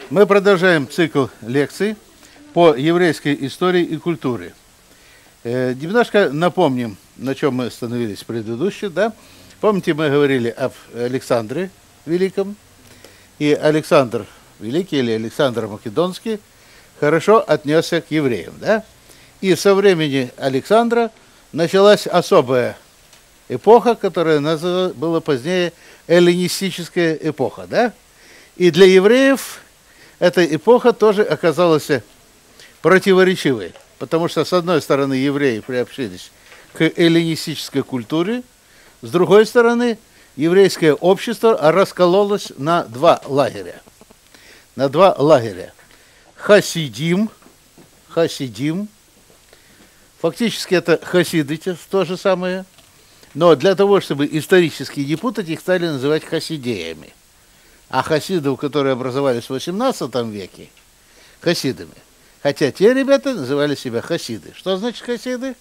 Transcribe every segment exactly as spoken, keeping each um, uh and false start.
Мы продолжаем цикл лекций по еврейской истории и культуре. Э, немножко напомним, на чем мы остановились предыдущие, да? Помните, мы говорили об Александре Великом, и Александр Великий или Александр Македонский хорошо отнесся к евреям, да? И со времени Александра началась особая эпоха, которая называлась, была позднее эллинистическая эпоха, да? И для евреев эта эпоха тоже оказалась противоречивой, потому что, с одной стороны, евреи приобщились к эллинистической культуре, с другой стороны, еврейское общество раскололось на два лагеря. На два лагеря. Хасидим, хасидим, фактически это хасиды, то же самое, но для того, чтобы исторически не путать, их стали называть хасидеями. А хасидов, которые образовались в восемнадцатом веке, хасидами. Хотя те ребята называли себя хасиды. Что значит хасиды?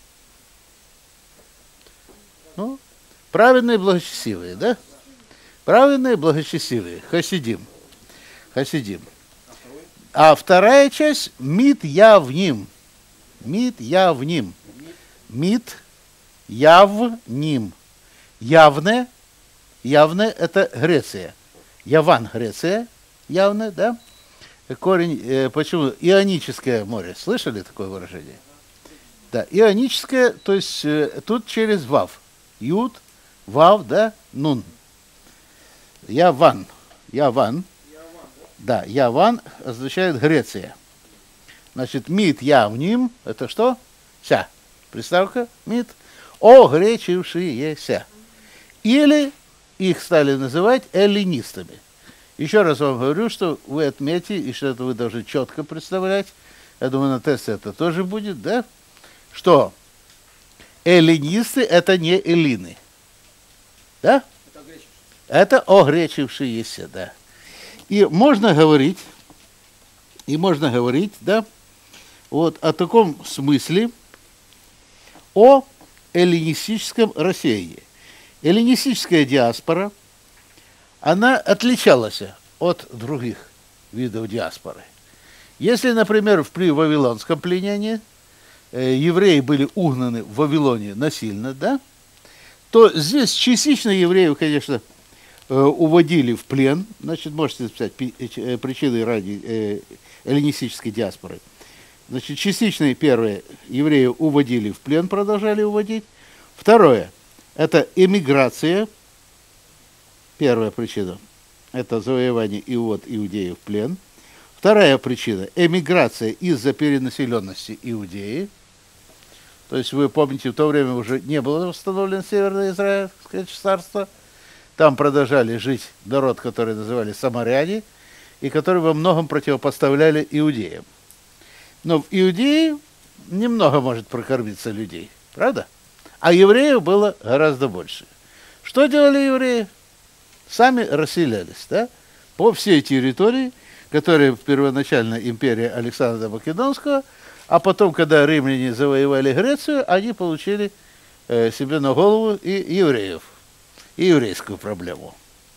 Ну, праведные, благочестивые, да? Праведные, благочестивые. Хасидим. Хасидим. А вторая часть – мит явним. Мит явним. Мит явним. Явное. Явное – это Греция. Яван, Греция, явно, да? Корень, э, почему? Ионическое море. Слышали такое выражение? Да, ионическое, то есть э, тут через вав. Юд, вав, да, нун. Яван. Яван. Да, Яван означает Греция. Значит, мит явним, это что? Ся. Приставка, мит. Огречившиеся. Или их стали называть эллинистами. Еще раз вам говорю, что вы отметите, и что это вы должны четко представлять, я думаю, на тесте это тоже будет, да, что эллинисты – это не эллины. Да? Это огречившиеся, да. И можно говорить, и можно говорить, да, вот о таком смысле, о эллинистическом рассеянии. Эллинистическая диаспора, она отличалась от других видов диаспоры. Если, например, при Вавилонском пленении э, евреи были угнаны в Вавилоне насильно, да, то здесь частично евреев, конечно, э, уводили в плен. Значит, можете записать причины ради э, эллинистической диаспоры. Значит, частично, первое, евреи уводили в плен, продолжали уводить. Второе. Это эмиграция, первая причина, это завоевание и увод иудеев в плен. Вторая причина – эмиграция из-за перенаселенности Иудеи. То есть, вы помните, в то время уже не было восстановлено Северное Израильское царство. Там продолжали жить народ, который называли самаряне, и который во многом противопоставляли иудеям. Но в Иудее немного может прокормиться людей, правда? А евреев было гораздо больше. Что делали евреи? Сами расселялись, да, по всей территории, которая первоначально империя Александра Македонского, а потом, когда римляне завоевали Грецию, они получили э, себе на голову и евреев, и еврейскую проблему.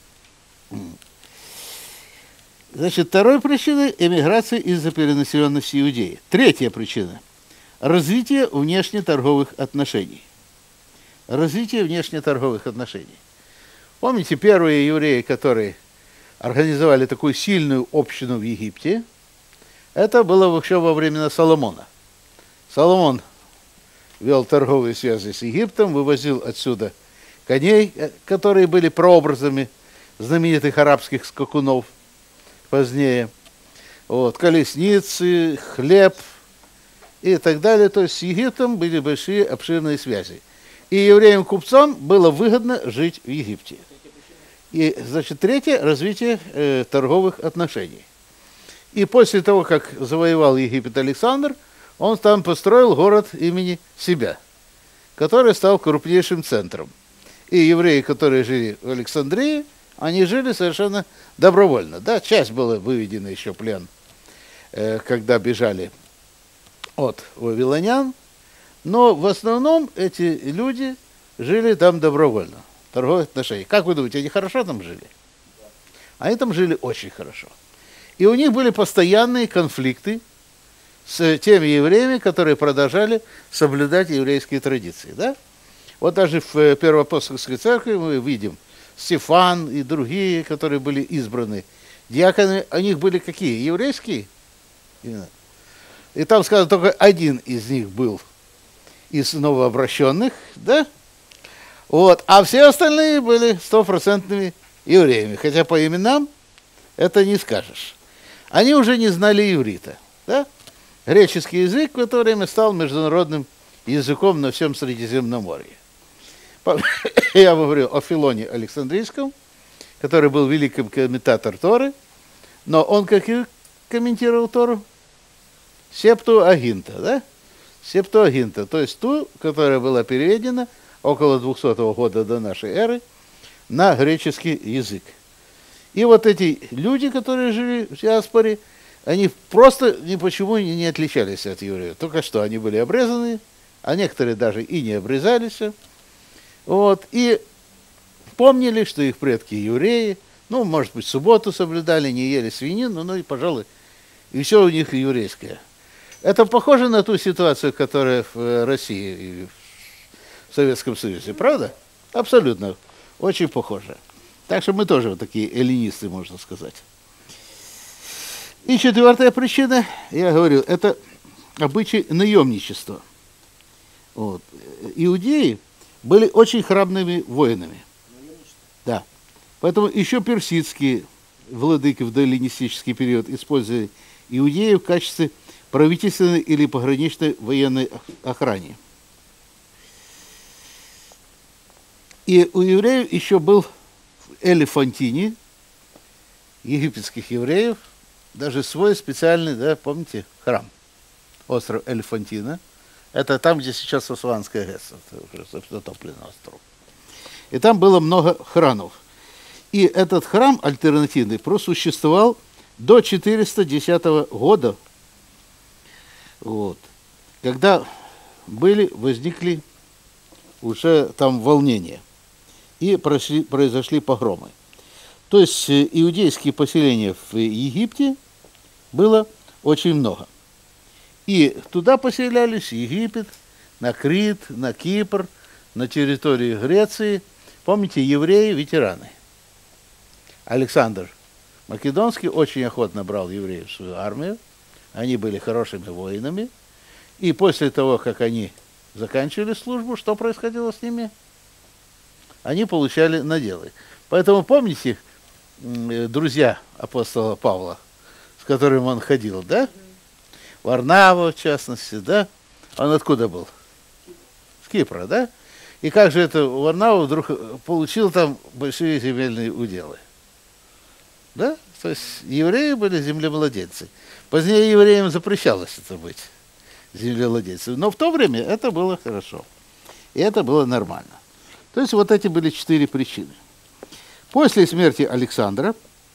Значит, второй причиной – эмиграция из-за перенаселенности Иудеи. Третья причина – развитие внешнеторговых отношений. Развитие внешнеторговых отношений. Помните, первые евреи, которые организовали такую сильную общину в Египте, это было еще во времена Соломона. Соломон вел торговые связи с Египтом, вывозил отсюда коней, которые были прообразами знаменитых арабских скакунов позднее, вот, колесницы, хлеб и так далее. То есть с Египтом были большие обширные связи. И евреям-купцам было выгодно жить в Египте. И, значит, третье – развитие э, торговых отношений. И после того, как завоевал Египет Александр, он там построил город имени себя, который стал крупнейшим центром. И евреи, которые жили в Александрии, они жили совершенно добровольно. Да, часть была выведена еще в плен, э, когда бежали от вавилонян. Но в основном эти люди жили там добровольно, торговые отношения. Как вы думаете, они хорошо там жили? Они там жили очень хорошо. И у них были постоянные конфликты с теми евреями, которые продолжали соблюдать еврейские традиции. Да? Вот даже в Первоапостольской церкви мы видим Стефан и другие, которые были избраны диаконы, у них были какие? Еврейские? И там сказано, только один из них был из новообращенных, да? Вот. А все остальные были стопроцентными евреями, хотя по именам это не скажешь. Они уже не знали иврита, да? Греческий язык в это время стал международным языком на всем Средиземноморье. Я говорю о Филоне Александрийском, который был великим комментатором Торы, но он как и комментировал Тору? Септуагинта, да? Септуагинта, то есть ту, которая была переведена около двухсотого года до нашей эры на греческий язык. И вот эти люди, которые жили в диаспоре, они просто ни почему не отличались от евреев. Только что они были обрезаны, а некоторые даже и не обрезались. Вот, и помнили, что их предки евреи, ну, может быть, субботу соблюдали, не ели свинину, ну и, пожалуй, и все у них еврейское. Это похоже на ту ситуацию, которая в России и в Советском Союзе, правда? Абсолютно, очень похоже. Так что мы тоже вот такие эллинисты, можно сказать. И четвертая причина, я говорил, это обычай наемничества. Вот. Иудеи были очень храбрыми воинами. Да. Поэтому еще персидские владыки в доэллинистический период использовали иудеев в качестве правительственной или пограничной военной охраны. И у евреев еще был в Элефантине, египетских евреев, даже свой специальный, да, помните, храм, остров Элефантина. Это там, где сейчас Асуанская ГЭС, это уже затопленный остров. И там было много храмов. И этот храм альтернативный просуществовал до четыреста десятого года, вот, когда были, возникли уже там волнения и прошли, произошли погромы. То есть иудейские поселения в Египте было очень много. И туда поселялись Египет, на Крит, на Кипр, на территории Греции. Помните, евреи, ветераны. Александр Македонский очень охотно брал евреев в свою армию. Они были хорошими воинами. И после того, как они заканчивали службу, что происходило с ними? Они получали наделы. Поэтому помните, друзья апостола Павла, с которым он ходил, да? Варнава, в частности, да? Он откуда был? С Кипра, да? И как же это Варнава вдруг получил там большие земельные уделы? Да? То есть евреи были землевладельцы. Позднее евреям запрещалось это быть землевладельцами. Но в то время это было хорошо. И это было нормально. То есть вот эти были четыре причины. После смерти Александра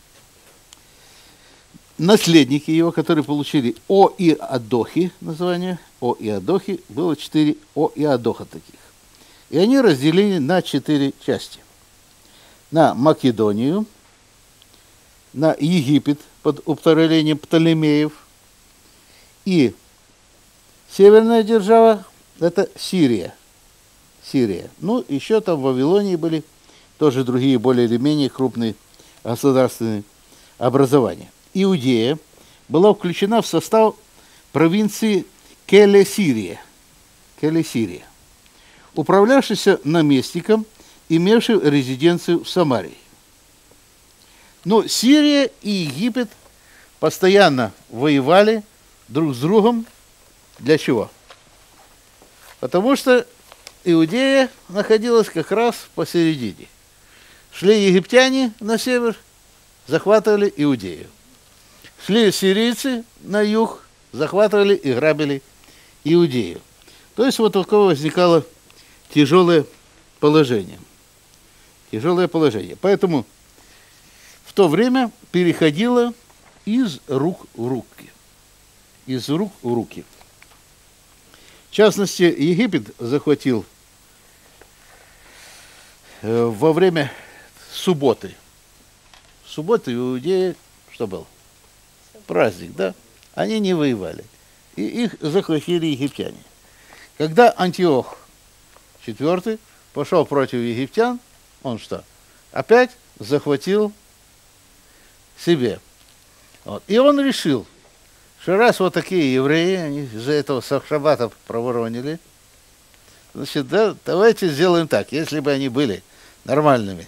наследники его, которые получили О-Иадохи, название О-Иадохи, было четыре О-Иадоха таких. И они разделили на четыре части. На Македонию, на Египет под управлением Птолемеев, и северная держава – это Сирия. Сирия. Ну, еще там в Вавилонии были тоже другие более или менее крупные государственные образования. Иудея была включена в состав провинции Келесирия, Келесирия, управлявшийся наместником, имевшим резиденцию в Самарии. Но Сирия и Египет постоянно воевали друг с другом. Для чего? Потому что Иудея находилась как раз посередине. Шли египтяне на север, захватывали Иудею. Шли сирийцы на юг, захватывали и грабили Иудею. То есть вот такое возникало тяжелое положение. Тяжелое положение. Поэтому в то время переходило из рук в руки. Из рук в руки. В частности, Египет захватил э, во время субботы. Субботы в Иудее что было? праздник, да? Они не воевали. И их захватили египтяне. Когда Антиох четвёртый пошел против египтян, он что? Опять захватил себе. Вот. И он решил, что раз вот такие евреи, они из-за этого шаббата проворонили, значит, да, давайте сделаем так, если бы они были нормальными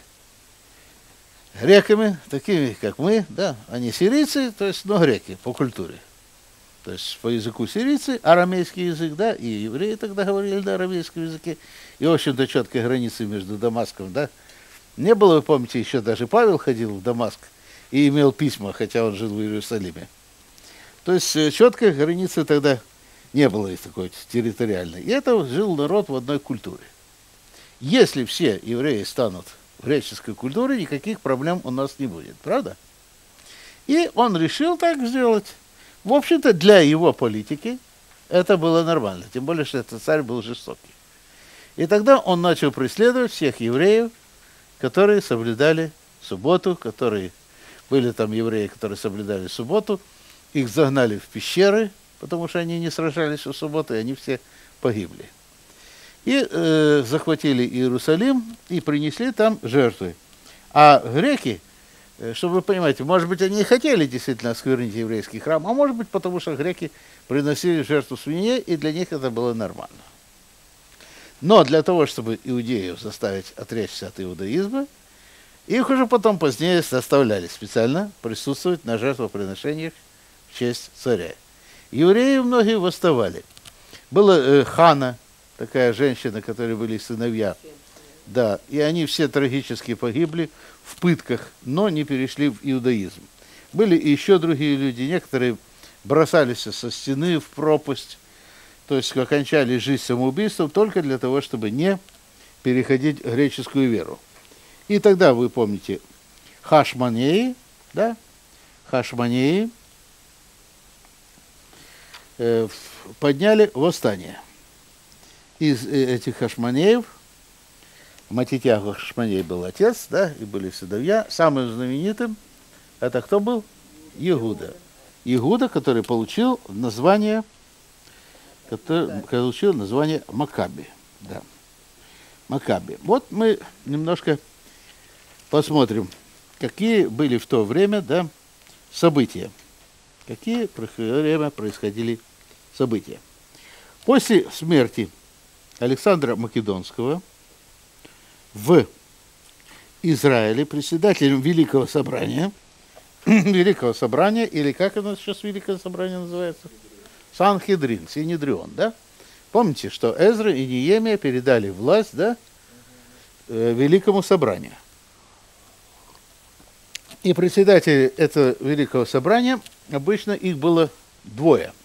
греками, такими, как мы, да, они сирийцы, то есть, ну, греки по культуре. То есть по языку сирийцы, арамейский язык, да, и евреи тогда говорили на арамейском языке, и, в общем-то, четкой границы между Дамаском, да, не было, вы помните, еще даже Павел ходил в Дамаск и имел письма, хотя он жил в Иерусалиме. То есть четкой границы тогда не было и такой территориальной. И это жил народ в одной культуре. Если все евреи станут в греческой культуре, никаких проблем у нас не будет, правда? И он решил так сделать. В общем-то, для его политики это было нормально, тем более, что этот царь был жестокий. И тогда он начал преследовать всех евреев, которые соблюдали субботу, которые были там евреи, которые соблюдали субботу, их загнали в пещеры, потому что они не сражались в субботу, и они все погибли. И э, захватили Иерусалим и принесли там жертвы. А греки, чтобы вы понимаете, может быть, они и хотели действительно осквернить еврейский храм, а может быть, потому что греки приносили жертву свинье, и для них это было нормально. Но для того, чтобы иудеев заставить отречься от иудаизма, их уже потом позднее заставляли специально присутствовать на жертвоприношениях в честь царя. Евреи многие восставали. Была э, Хана, такая женщина, у которой были сыновья, да, и они все трагически погибли в пытках, но не перешли в иудаизм. Были и еще другие люди, некоторые бросались со стены в пропасть, то есть окончали жизнь самоубийством только для того, чтобы не переходить в греческую веру. И тогда, вы помните, Хашмонеи, да, Хашмонеи э, подняли восстание. Из этих Хашмонеев, Матитьяха Хашмоней был отец, да, и были сыновья. Самым знаменитым это кто был? Иуда. Иуда, который получил название, который получил название Макаби. Да. Макаби. Вот мы немножко посмотрим, какие были в то время, да, события. Какие в то время происходили события. После смерти Александра Македонского в Израиле председателем Великого Собрания, Великого Собрания, или как у нас сейчас Великое Собрание называется? Санхедрин, Синедрион, да? Помните, что Эзра и Неемия передали власть, да, Великому Собранию. И председатели этого Великого Собрания, обычно их было двое.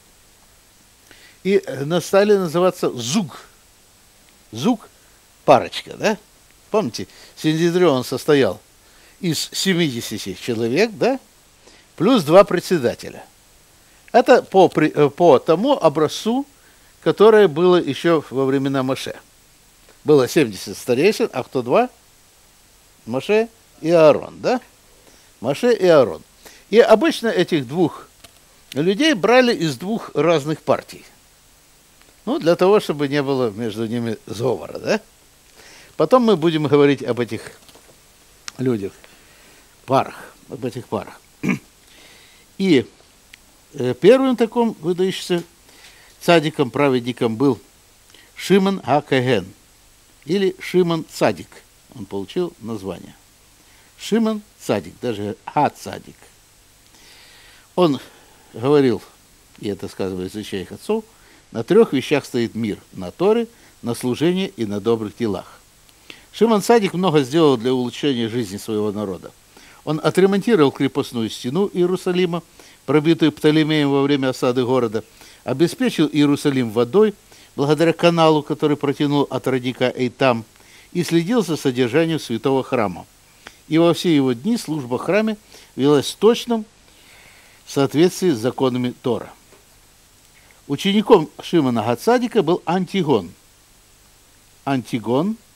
И стали называться Зуг. Зуг – парочка, да? Помните, Синедрион состоял из семидесяти человек, да? Плюс два председателя. Это по, по тому образцу, которое было еще во времена Моше. Было семьдесят старейшин, а кто два? Моше и Аарон, да? Моше и Аарон. И обычно этих двух людей брали из двух разных партий. Ну, для того, чтобы не было между ними сговора, да? Потом мы будем говорить об этих людях, парах, об этих парах. И первым таким выдающимся цадиком, праведником был Шимон ха-Коген, или Шимон Цадик. Он получил название. Шимон Цадик, даже ха-Цадик. Он говорил, и это сказывает из их отцов, на трех вещах стоит мир: на Торе, на служении и на добрых делах. Шимон Цадик много сделал для улучшения жизни своего народа. Он отремонтировал крепостную стену Иерусалима, пробитую Птолемеем во время осады города, обеспечил Иерусалим водой, благодаря каналу, который протянул от родника Эйтам, и следил за содержанием святого храма. И во все его дни служба в храме велась в точном соответствии с законами Тора. Учеником Шимона ха-Цадика был Антигон. Антигон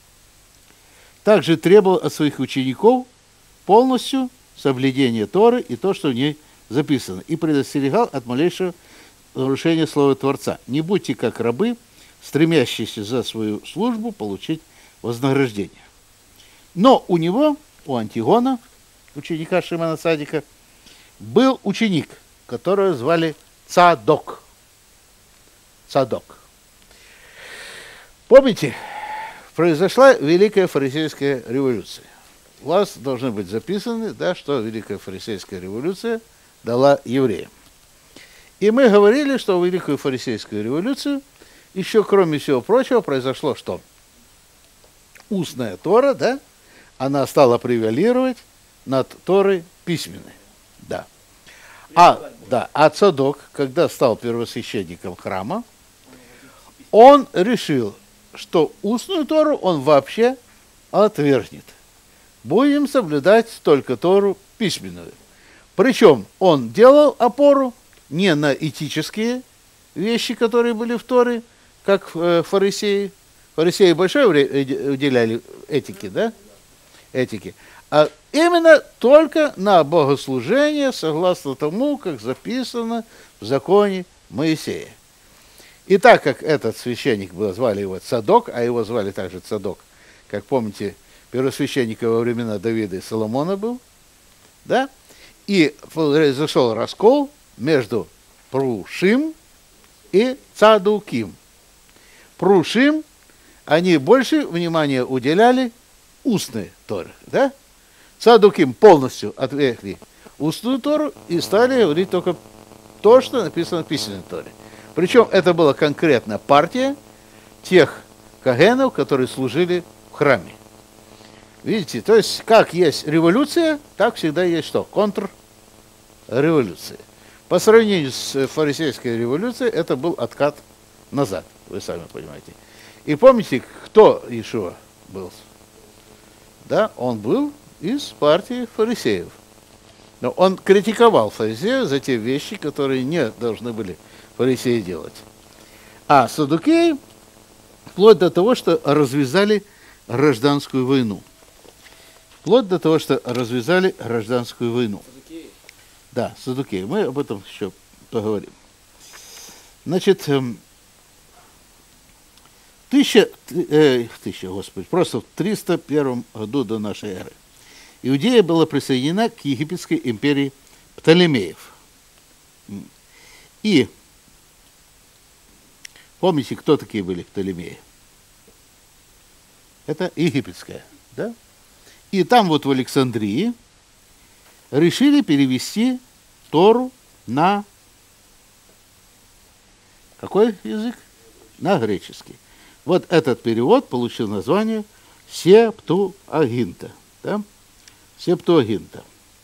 также требовал от своих учеников полностью соблюдения Торы и то, что в ней записано, и предостерегал от малейшего нарушения слова Творца. Не будьте как рабы, стремящиеся за свою службу получить вознаграждение. Но у него, у Антигона, ученика Шимона Цадика, был ученик, которого звали Цадок. Цадок. Помните, произошла Великая фарисейская революция. У вас должны быть записаны, да, что Великая фарисейская революция дала евреям. И мы говорили, что в Великую фарисейскую революцию еще, кроме всего прочего, произошло что? Устная Тора, да, она стала превалировать над Торой письменной. Да. А, да, а Цадок, когда стал первосвященником храма, он решил, что устную Тору он вообще отвергнет. Будем соблюдать только Тору письменную. Причем он делал опору не на этические вещи, которые были в Торе, как э, фарисеи. Фарисеи большое время уделяли этике, да? Этике. А именно только на богослужение, согласно тому, как записано в законе Моисея. И так как этот священник был, звали его Цадок, а его звали также Цадок, как помните, первосвященника во времена Давида и Соломона был, да? И произошел раскол между Прушим и Цадуким. Прушим, они больше внимания уделяли устной Торе, да? Цадуким полностью отвергли устную Тору и стали говорить только то, что написано в письменной Торе. Причем это была конкретно партия тех кагенов, которые служили в храме. Видите, то есть как есть революция, так всегда есть что? Контрреволюция. По сравнению с фарисейской революцией, это был откат назад, вы сами понимаете. И помните, кто Иешуа был? Да, он был из партии фарисеев. Но он критиковал фарисеев за те вещи, которые не должны были фарисеи делать. А саддукеи, вплоть до того, что развязали гражданскую войну. Вплоть до того, что развязали гражданскую войну. Саддукеи? Да, саддукеи. Мы об этом еще поговорим. Значит, тысяча, э, тысяча, господи, просто в триста первом году до нашей эры Иудея была присоединена к египетской империи Птолемеев. И помните, кто такие были Птолемеи? Это египетская, да? И там вот в Александрии решили перевести Тору на какой язык? На греческий. Вот этот перевод получил название Септуагинта. Да? Септуагинта.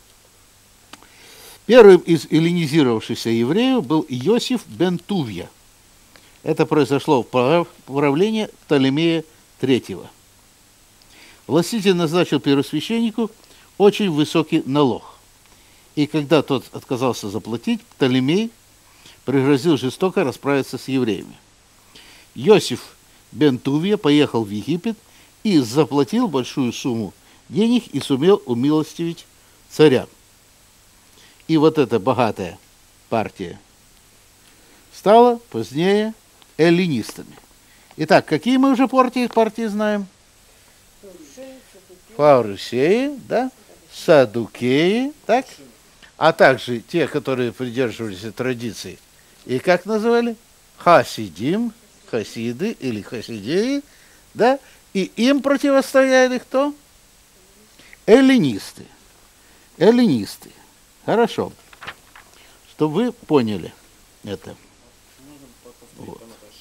Первым из эллинизировавшихся евреев был Иосиф бен Тувья. Это произошло в правлении Птолемея третьего. Властитель назначил первосвященнику очень высокий налог. И когда тот отказался заплатить, Птолемей пригрозил жестоко расправиться с евреями. Иосиф бен Тувья поехал в Египет и заплатил большую сумму денег и сумел умилостивить царя. И вот эта богатая партия стала позднее эллинистами. Итак, какие мы уже партии, партии знаем? Фарисеи, да, саддукеи, так, а также те, которые придерживались традиций. И как называли? Хасидим, хасиды или хасидеи, да, и им противостояли кто? Эллинисты. Эллинисты. Хорошо. Чтобы вы поняли это. Вот.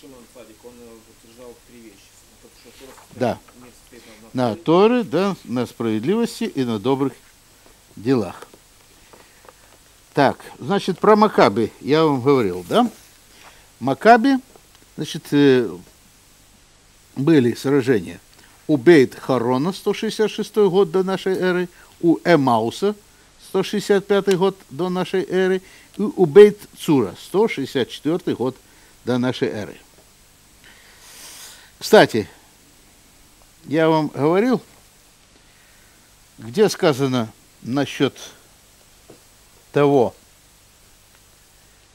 Да. На Торы, да, на справедливости и на добрых делах. Так, значит, про Маккаби я вам говорил, да? Маккаби, значит, были сражения у Бейт-Харона, сто шестьдесят шестой год до нашей эры, у Эмауса, сто шестьдесят пятый год до нашей эры, и у Бейт-Цура, сто шестьдесят четвёртый год до нашей эры. Кстати, я вам говорил, где сказано насчет того,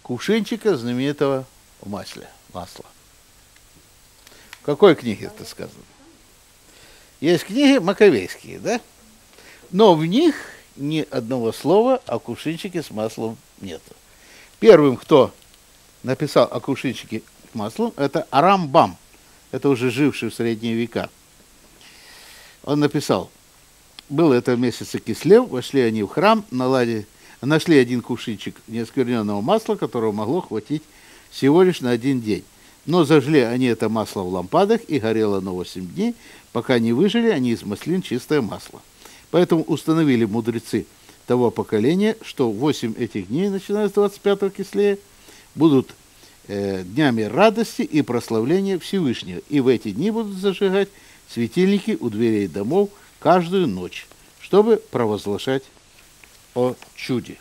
кувшинчика знаменитого в масле, масла. В какой книге это сказано? Есть книги маковейские, да? Но в них ни одного слова о кувшинчике с маслом нету. Первым, кто написал о кувшинчике с маслом, это Арамбам. Это уже живший в средние века. Он написал: было это в месяце Кислев, вошли они в храм, наладили, нашли один кувшинчик неоскверненного масла, которого могло хватить всего лишь на один день. Но зажгли они это масло в лампадах, и горело оно восемь дней, пока не выжили они из маслин чистое масло. Поэтому установили мудрецы того поколения, что восемь этих дней, начиная с двадцать пятого Кислея, будут э, днями радости и прославления Всевышнего. И в эти дни будут зажигать светильники у дверей домов каждую ночь, чтобы провозглашать о чуде.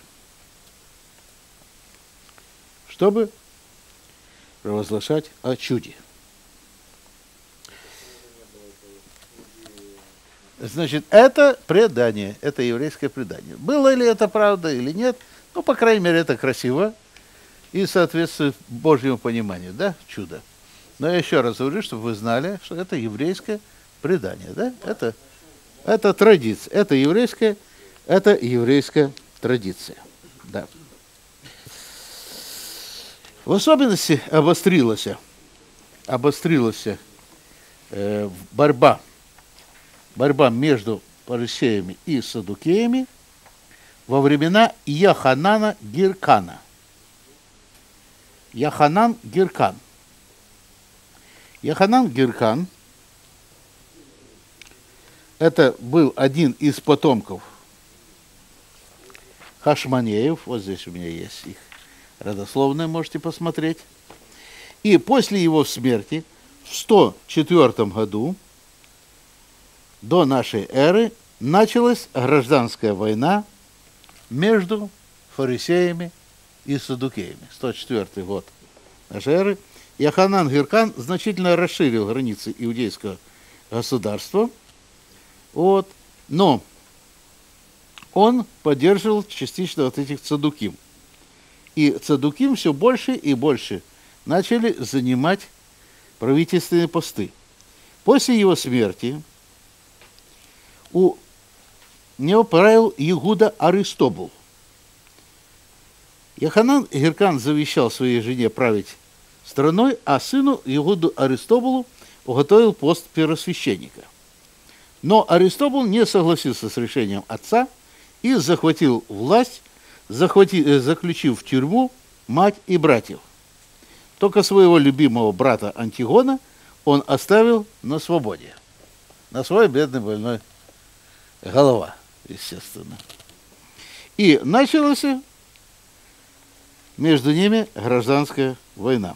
Чтобы провозглашать о чуде. Значит, это предание, это еврейское предание. Было ли это правда или нет? Ну, по крайней мере, это красиво и соответствует Божьему пониманию, да, чудо. Но я еще раз говорю, чтобы вы знали, что это еврейское предание, да, это, это традиция, это еврейская, это еврейская традиция, да. В особенности обострилась, обострилась э, борьба, борьба между фарисеями и саддукеями во времена Яханана Гиркана. Яханан Гиркан. Яханан Гиркан – это был один из потомков Хашманеев. Вот здесь у меня есть их родословные, можете посмотреть. И после его смерти в сто четвёртом году до нашей эры началась гражданская война между фарисеями и саддукеями. сто четвёртый год нашей эры. Яханан Гиркан значительно расширил границы иудейского государства, вот, но он поддерживал частично вот этих цадуким. И цадуким все больше и больше начали занимать правительственные посты. После его смерти у него правил Иуда Аристобул. Яханан Гиркан завещал своей жене править страной, а сыну Иуду Аристобулу уготовил пост первосвященника. Но Аристобул не согласился с решением отца и захватил власть, захватив, заключив в тюрьму мать и братьев. Только своего любимого брата Антигона он оставил на свободе. На свой бедный больной голова, естественно. И началась между ними гражданская война.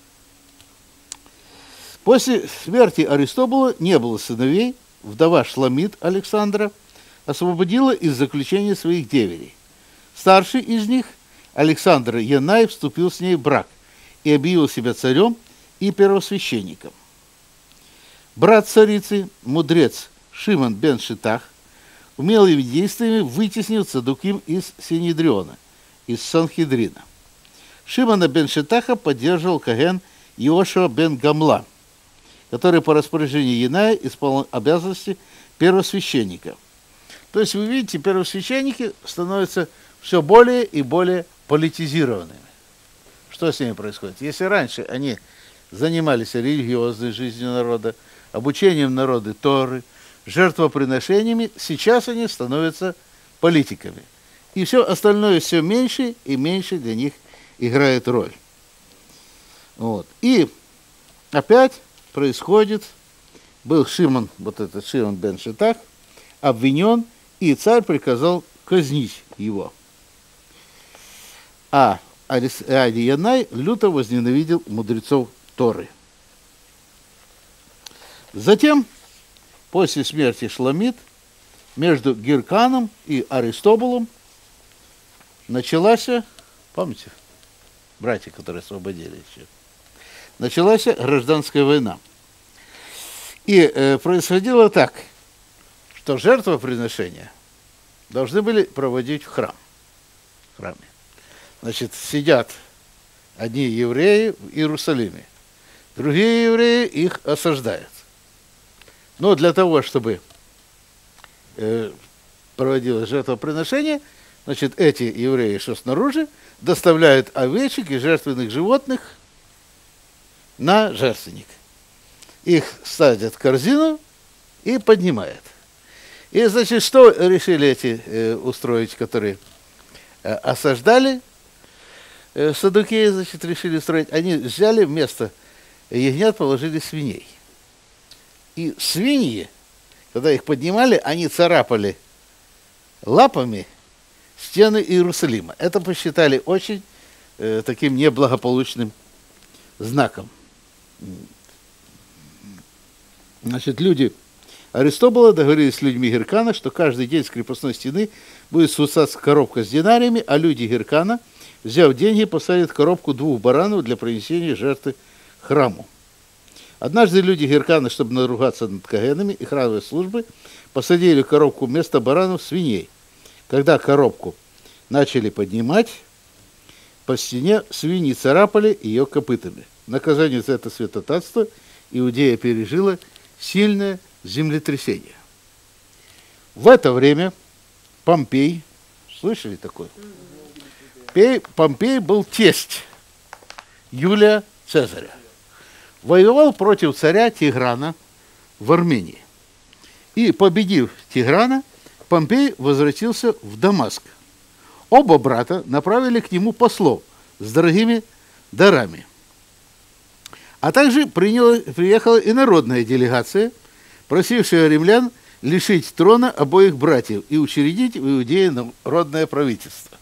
После смерти Аристобула не было сыновей, вдова Шламит Александра освободила из заключения своих деверей. Старший из них, Александр Янай, вступил с ней в брак и объявил себя царем и первосвященником. Брат царицы, мудрец Шимон бен Шитах, умелыми действиями вытеснил цадуким из Синедриона, из Санхедрина. Шимона бен Шитаха поддерживал коген Иошуа бен Гамла, который по распоряжению Яная исполнял обязанности первосвященника. То есть, вы видите, первосвященники становятся все более и более политизированными. Что с ними происходит? Если раньше они занимались религиозной жизнью народа, обучением народа Торы, жертвоприношениями, сейчас они становятся политиками. И все остальное все меньше и меньше для них играет роль. Вот. И опять происходит, был Шимон, вот этот Шимон бен Шитах, обвинен, и царь приказал казнить его. А Янай люто возненавидел мудрецов Торы. Затем, после смерти Шламит, между Гирканом и Аристобулом началась, помните, братья, которые освободили еще, началась гражданская война. И э, происходило так, что жертвоприношения должны были проводить в храм. В храме. Значит, сидят Одни евреи в Иерусалиме, другие евреи их осаждают. Но для того, чтобы э, проводилось жертвоприношение, значит, эти евреи, что снаружи, доставляют овечек и жертвенных животных на жертвенник. Их садят в корзину и поднимают. И, значит, что решили эти э, устроить, которые э, осаждали э, саддукеи, значит, решили устроить? Они взяли вместо ягнят, положили свиней. И свиньи, когда их поднимали, они царапали лапами стены Иерусалима. Это посчитали очень э, таким неблагополучным знаком. Значит, люди Аристобула договорились с людьми Геркана, что каждый день с крепостной стены будет спускаться коробка с динариями, а люди Геркана, взяв деньги, посадят коробку двух баранов для принесения жертвы храму. Однажды люди Геркана, чтобы наругаться над кагенами и храмовой службой, посадили в коробку вместо баранов свиней. Когда коробку начали поднимать, по стене свиньи царапали ее копытами. Наказание за это святотатство Иудея пережила сильное землетрясение. В это время Помпей, слышали такое? Помпей, Помпей был тесть Юлия Цезаря. Воевал против царя Тиграна в Армении. И, победив Тиграна, Помпей возвратился в Дамаск. Оба брата направили к нему послов с дорогими дарами. А также приняла, приехала и народная делегация, просившая римлян лишить трона обоих братьев и учредить в Иудее народное правительство.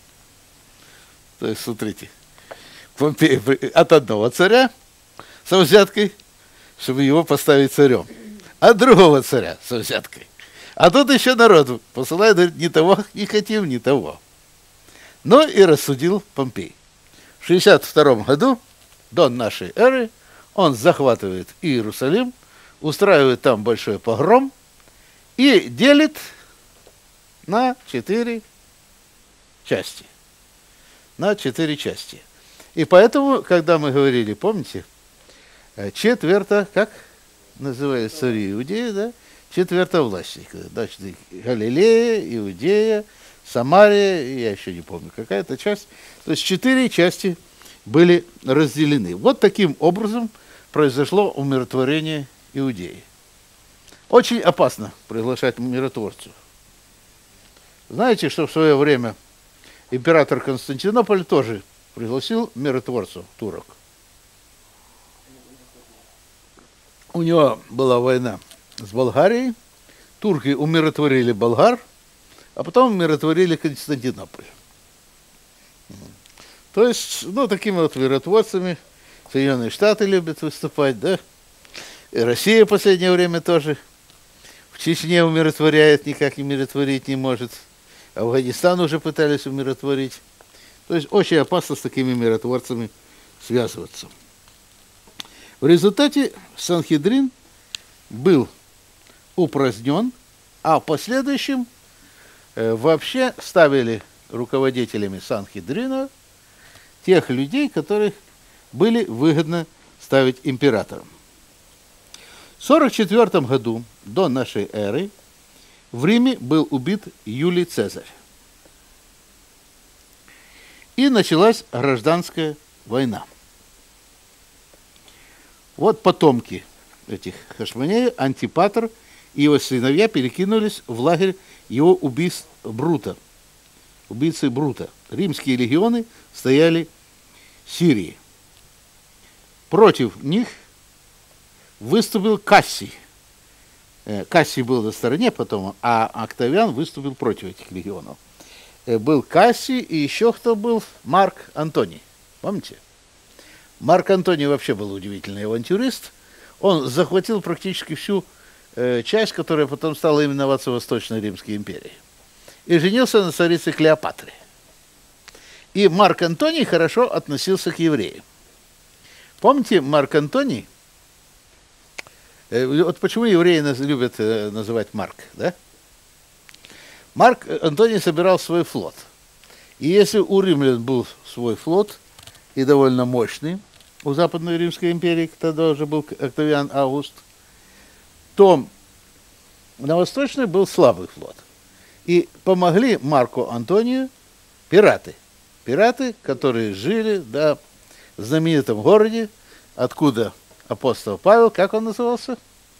То есть, смотрите, Помпей от одного царя со взяткой, чтобы его поставить царем, от другого царя со взяткой. А тут еще народ посылает, говорит, ни того не хотим, ни того. Но и рассудил Помпей. В шестьдесят втором году, до нашей эры, он захватывает Иерусалим, устраивает там большой погром и делит на четыре части. На четыре части. И поэтому, когда мы говорили, помните, четверта, как называется цари Иудеи, да? Четвертовластника. Значит, Галилея, Иудея, Самария, я еще не помню, какая-то часть. То есть четыре части были разделены. Вот таким образом произошло умиротворение Иудеи. Очень опасно приглашать миротворцев. Знаете, что в свое время император Константинополь тоже пригласил миротворцев, турок. У него была война с Болгарией, турки умиротворили болгар, а потом умиротворили Константинополь. То есть, ну, такими вот миротворцами Соединенные Штаты любят выступать, да, и Россия в последнее время тоже в Чечне умиротворяет, никак не умиротворить не может. Афганистан уже пытались умиротворить. То есть очень опасно с такими миротворцами связываться. В результате Санхедрин был упразднен, а в последующем э, вообще ставили руководителями Санхедрина тех людей, которых были выгодно ставить императором. В сорок четвёртом году до нашей эры в Риме был убит Юлий Цезарь. И началась гражданская война. Вот потомки этих Хашмонеев, Антипатр и его сыновья перекинулись в лагерь его убийц Брута, убийцы Брута. Римские легионы стояли в Сирии. Против них выступил Кассий. Кассий был на стороне потом, а Октавиан выступил против этих легионов. Был Кассий и еще кто был? Марк Антоний. Помните? Марк Антоний вообще был удивительный авантюрист. Он захватил практически всю э, часть, которая потом стала именоваться Восточной Римской империей. И женился на царице Клеопатре. И Марк Антоний хорошо относился к евреям. Помните, Марк Антоний? Э, вот почему евреи наз, любят э, называть Марк, да? Марк Антоний собирал свой флот. И если у римлян был свой флот, и довольно мощный у Западной Римской империи, тогда уже был Октавиан Август, то на Восточной был слабый флот. И помогли Марку Антонию пираты. Пираты, которые жили, да, в знаменитом городе, откуда апостол Павел, как он назывался?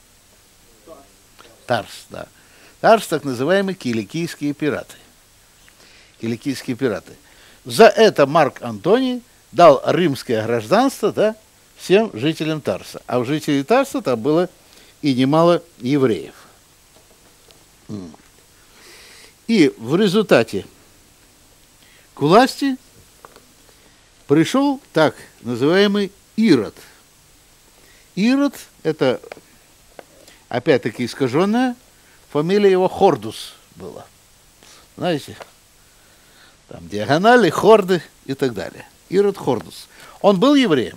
Тарс, да. Тарс, так называемые киликийские пираты. Киликийские пираты. За это Марк Антоний дал римское гражданство, да, всем жителям Тарса. А у жителей Тарса там было и немало евреев. И в результате к власти пришел так называемый Ирод. Ирод – это, опять-таки, искаженная фамилия его Хордус была. Знаете, там диагонали, хорды и так далее. Ирод Хордус. Он был евреем?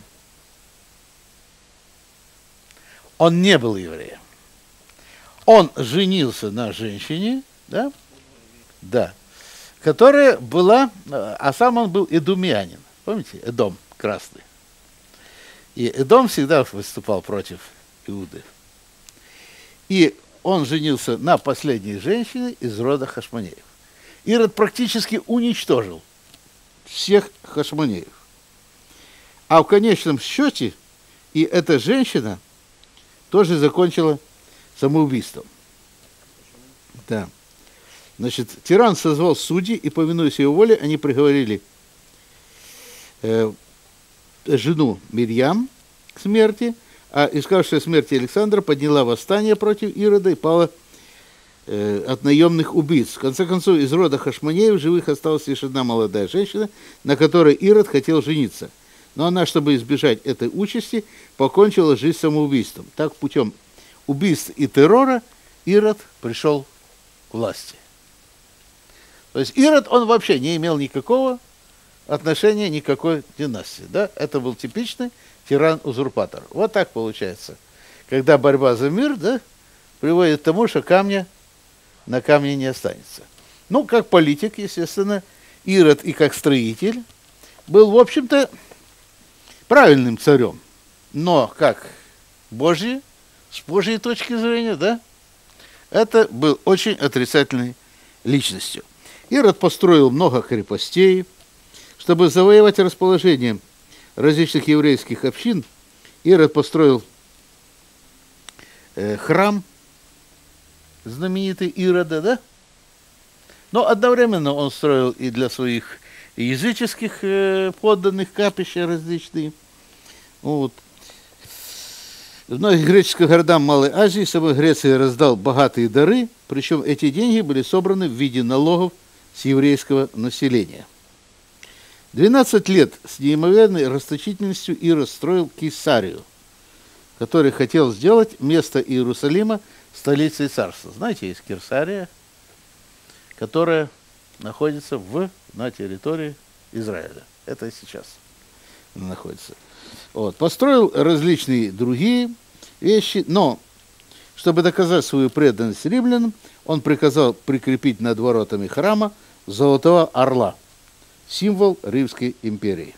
Он не был евреем. Он женился на женщине, да? Да. Которая была, а сам он был эдомянин. Помните, Эдом красный. И Эдом всегда выступал против Иуды. И он женился на последней женщине из рода Хашмонеев. Ирод практически уничтожил всех Хашмонеев. А в конечном счете и эта женщина тоже закончила самоубийством. Да. Значит, тиран созвал судей, и, повинуясь его воле, они приговорили э, жену Мирьям к смерти, а искавшая смерти Александра подняла восстание против Ирода и пала э, от наемных убийц. В конце концов, из рода Хашмонеев живых осталась лишь одна молодая женщина, на которой Ирод хотел жениться. Но она, чтобы избежать этой участи, покончила жизнь самоубийством. Так, путем убийств и террора Ирод пришел к власти. То есть Ирод, он вообще не имел никакого отношения, никакой династии. Да? Это был типичный тиран-узурпатор. Вот так получается. Когда борьба за мир, да, приводит к тому, что камня на камне не останется. Ну, как политик, естественно, Ирод и как строитель был, в общем-то, правильным царем. Но как Божий, с Божьей точки зрения, да, это был очень отрицательной личностью. Ирод построил много крепостей. Чтобы завоевать расположение различных еврейских общин, Ирод построил э, храм, знаменитый Ирода, да? Но одновременно он строил и для своих языческих э, подданных капища различные. Вот. В многих греческих городах Малой Азии самой Греции раздал богатые дары, причем эти деньги были собраны в виде налогов с еврейского населения. двенадцать лет с неимоверной расточительностью Ирод строил Кесарию, который хотел сделать место Иерусалима столицей царства. Знаете, есть Кесария, которая находится в, на территории Израиля. Это и сейчас она находится. Вот. Построил различные другие вещи, но, чтобы доказать свою преданность римлянам, он приказал прикрепить над воротами храма золотого орла, символ Римской империи.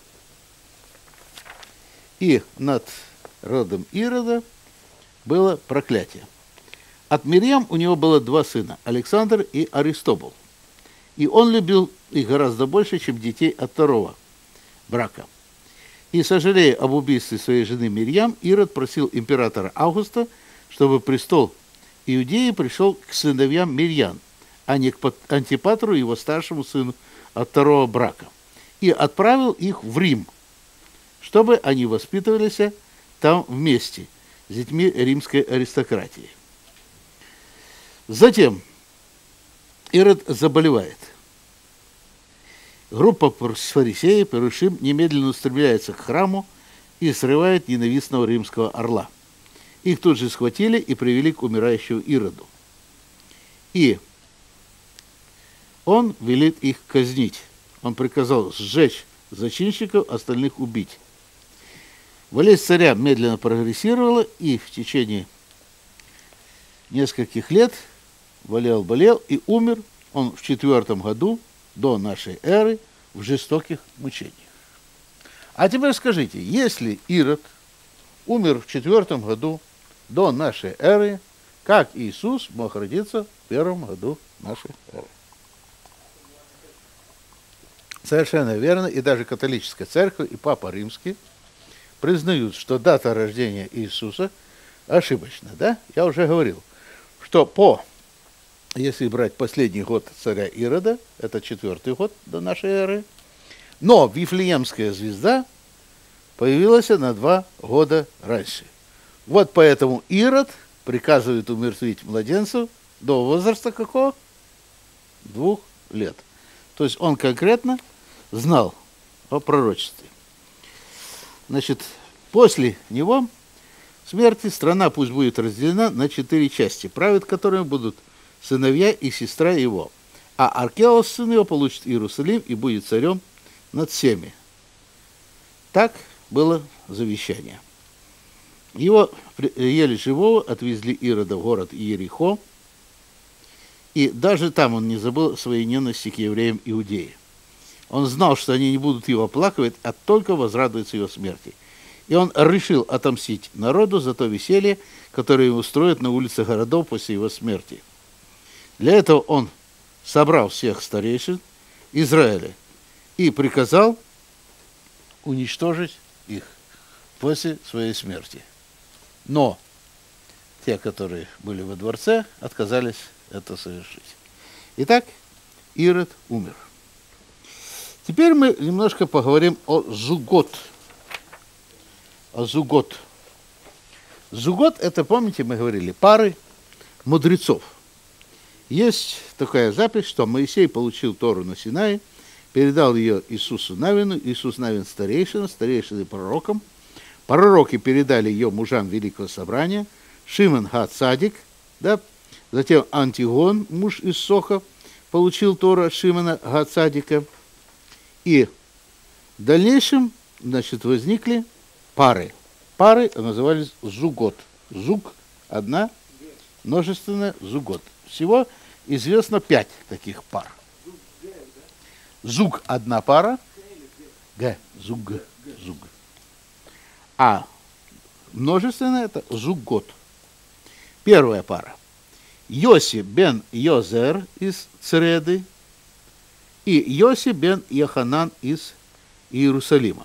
И над родом Ирода было проклятие. От Мирьям у него было два сына, Александр и Аристобул. И он любил их гораздо больше, чем детей от второго брака. И, сожалея об убийстве своей жены Мирьям, Ирод просил императора Августа, чтобы престол Иудеи пришел к сыновьям Мирьям, а не к Антипатру, его старшему сыну от второго брака, и отправил их в Рим, чтобы они воспитывались там вместе с детьми римской аристократии. Затем Ирод заболевает. Группа фарисеев, Перушим, немедленно устремляется к храму и срывает ненавистного римского орла. Их тут же схватили и привели к умирающему Ироду. И он велит их казнить. Он приказал сжечь зачинщиков, остальных убить. Болезнь царя медленно прогрессировала, и в течение нескольких лет болел-болел и умер он в четвертом году до нашей эры в жестоких мучениях. А теперь скажите, если Ирод умер в четвертом году до нашей эры, как Иисус мог родиться в первом году нашей эры? Совершенно верно, и даже католическая церковь, и Папа Римский признают, что дата рождения Иисуса ошибочна, да? Я уже говорил, что по, если брать последний год царя Ирода, это четвертый год до нашей эры, но Вифлеемская звезда появилась на два года раньше. Вот поэтому Ирод приказывает умертвить младенцев до возраста какого? Двух лет. То есть он конкретно знал о пророчестве. Значит, после него смерти страна пусть будет разделена на четыре части, править которыми будут сыновья и сестра его. А Аркелос, сын его, получит Иерусалим и будет царем над всеми. Так было завещание. Его еле живого отвезли Ирода в город Иерихо, и даже там он не забыл своей ненависти к евреям Иудеи. Он знал, что они не будут его оплакивать, а только возрадуются его смерти. И он решил отомстить народу за то веселье, которое ему устроят на улицах городов после его смерти. Для этого он собрал всех старейшин Израиля и приказал уничтожить их после своей смерти. Но те, которые были во дворце, отказались это совершить. Итак, Ирод умер. Теперь мы немножко поговорим о Зугот. О Зугот. Зугот, это, помните, мы говорили, пары мудрецов. Есть такая запись, что Моисей получил Тору на Синае, передал ее Иисусу Навину, Иисус Навин старейшина, старейшины пророкам. Пророки передали ее мужам Великого Собрания, Шимон ха-Цадик, да, затем Антигон, муж из Соха, получил Тору от Шимона ха-Цадика. И в дальнейшем, значит, возникли пары. Пары назывались зугот. Зуг – одна, множественное зугот. Всего известно пять таких пар. Зуг – одна пара. Г – зуг, зуг. А множественное – это зугот. Первая пара. Йоси бен Йозер из Цреды и Йоси бен Йоханан из Иерусалима.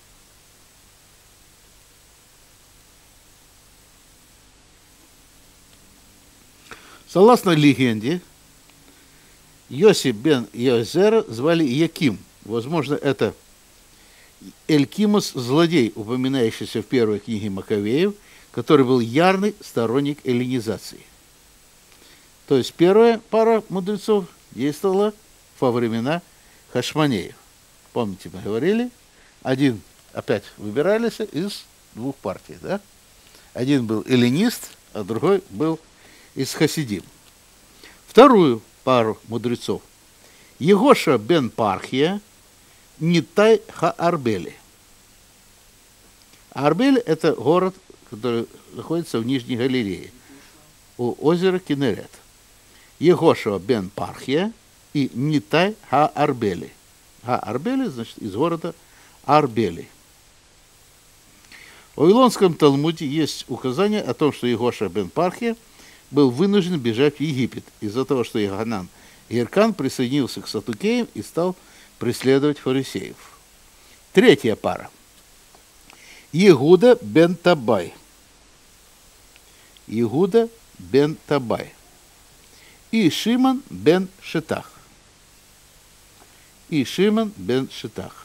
Согласно легенде, Йоси бен Йозера звали Яким. Возможно, это Элькимос, злодей, упоминающийся в первой книге Маковеев, который был ярый сторонник эллинизации. То есть первая пара мудрецов действовала во времена Хашмонеев. Помните, мы говорили, один опять выбирались из двух партий, да? Один был эллинист, а другой был из хасидим. Вторую пару мудрецов Егоша бен Пархия, Нитай ха-Арбели. Арбель – это город, который находится в Нижней Галилее, у озера Кинерет. Егоша бен Пархия и Нитай ха-Арбели. Ха-Арбели, значит, из города Арбели. В Вавилонском Талмуде есть указание о том, что Егоша бен Пархия был вынужден бежать в Египет из-за того, что Йоханан и Иркан присоединился к саддукеям и стал преследовать фарисеев. Третья пара. Иуда бен Табай. Иуда бен Табай. И Шимон бен Шитах. И Шимон бен Шитах.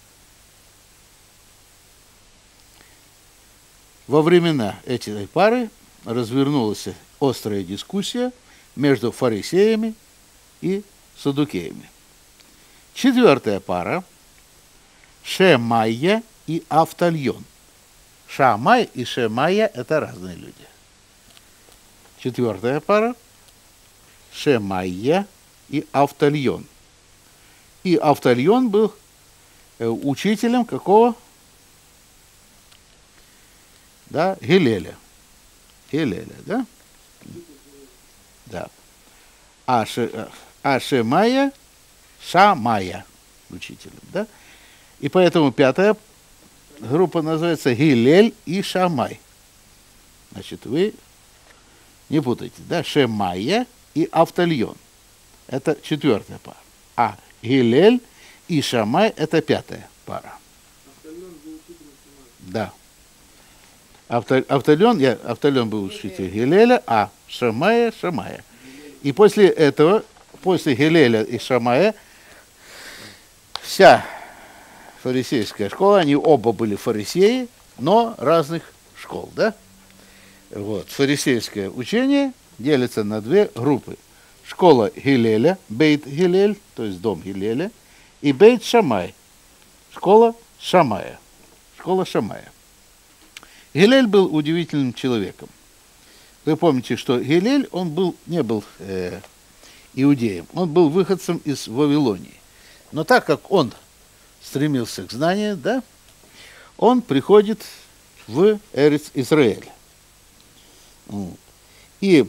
Во времена этой пары развернулась острая дискуссия между фарисеями и саддукеями. Четвертая пара – Шемайя и Автальон. Шамай и Шемайя – это разные люди. Четвертая пара – Шемайя и Автальон. И Автальон был учителем какого? Да, Гилеля. Гилеля, да? Да. А, Ше, а Шемайя – Шамайя учителем, да? И поэтому пятая группа называется Гилель и Шамай. Значит, вы не путайте, да? Шемайя и Автальон. Это четвертая пара. А Гилель и Шамай – это пятая пара. Автальон был учителем Шамая. Да. Авто, Автальон, я, Автальон был учитель Гилеля, а Шамая – Шамая. И после этого, после Гилеля и Шамая, вся фарисейская школа, они оба были фарисеи, но разных школ, да? Вот. Фарисейское учение делится на две группы. Школа Гилеля, Бейт Гилель, то есть дом Гилеля, и Бейт Шамай, школа Шамая, школа Шамая. Гилель был удивительным человеком. Вы помните, что Гилель, он был, не был э, иудеем, он был выходцем из Вавилонии. Но так как он стремился к знанию, да, он приходит в Эрец Израиль. И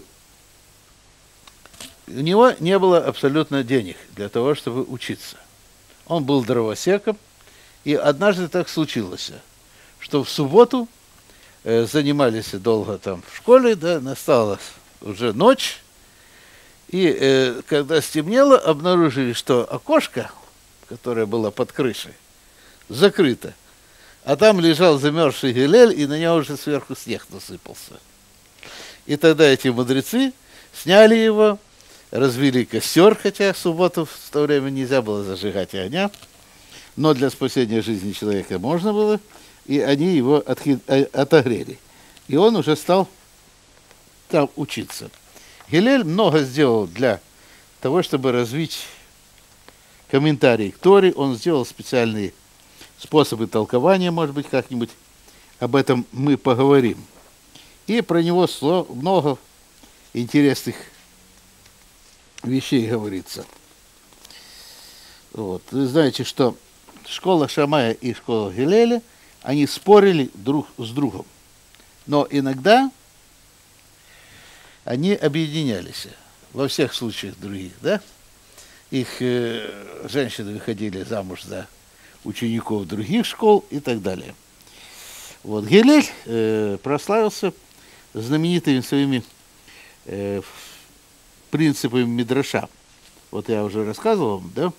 у него не было абсолютно денег для того, чтобы учиться. Он был дровосеком, и однажды так случилось, что в субботу э, занимались долго там в школе, да, настала уже ночь, и э, когда стемнело, обнаружили, что окошко, которое было под крышей, закрыто, а там лежал замерзший Гилель, и на него уже сверху снег насыпался. И тогда эти мудрецы сняли его, развели костер, хотя в субботу в то время нельзя было зажигать огня, но для спасения жизни человека можно было, и они его отхи... отогрели. И он уже стал там учиться. Гилель много сделал для того, чтобы развить комментарии к Торе. Он сделал специальные способы толкования, может быть, как-нибудь об этом мы поговорим. И про него много интересных вещей говорится. Вот. Вы знаете, что школа Шамая и школа Гилеля, они спорили друг с другом. Но иногда они объединялись. Во всех случаях других, да? Их э, женщины выходили замуж за учеников других школ и так далее. Вот. Гилель э, прославился знаменитыми своими э, принципами мидраша. Вот я уже рассказывал вам, да?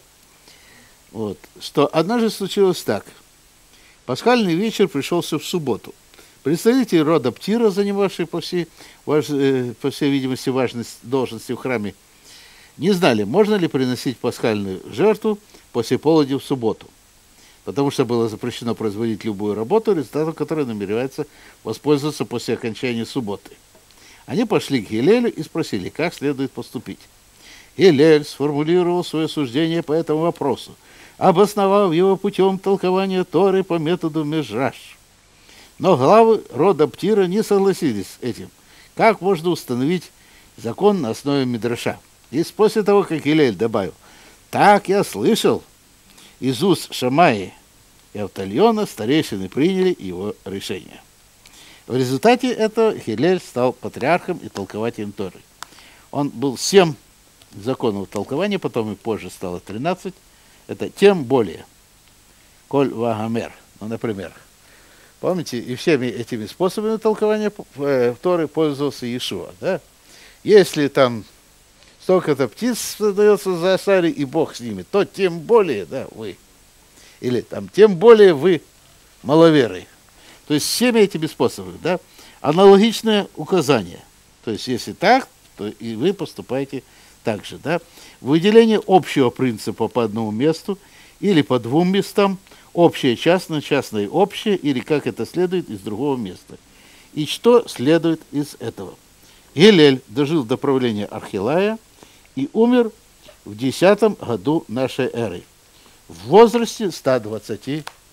Вот. Что однажды случилось так. Пасхальный вечер пришелся в субботу. Представители рода Птира, занимавшие, по всей, важ, э, по всей видимости, важность должности в храме, не знали, можно ли приносить пасхальную жертву после полудня в субботу, потому что было запрещено производить любую работу, результатом которой намеревается воспользоваться после окончания субботы. Они пошли к Гилелю и спросили, как следует поступить. Гилель сформулировал свое суждение по этому вопросу, обосновав его путем толкования Торы по методу Мидраш. Но главы рода Птира не согласились с этим. Как можно установить закон на основе Мидраша? И после того, как Гилель добавил, так я слышал, из уст Шамаи и Автальона старейшины приняли его решение. В результате этого Гилель стал патриархом и толкователем Торы. Он был семь законов толкования, потом и позже стало тринадцать. Это тем более. Коль вагамер. Ну, например, помните, и всеми этими способами толкования Торы пользовался Иешуа, да? Если там столько-то птиц создается за Асари, и Бог с ними, то тем более, да, вы. Или там, тем более вы маловеры. То есть всеми этими способами, да, аналогичное указание. То есть если так, то и вы поступаете так же, да. Выделение общего принципа по одному месту или по двум местам, общее частное, частное общее, или как это следует из другого места. И что следует из этого? Гилель дожил до правления Архилая и умер в десятом году нашей эры в возрасте ста двадцати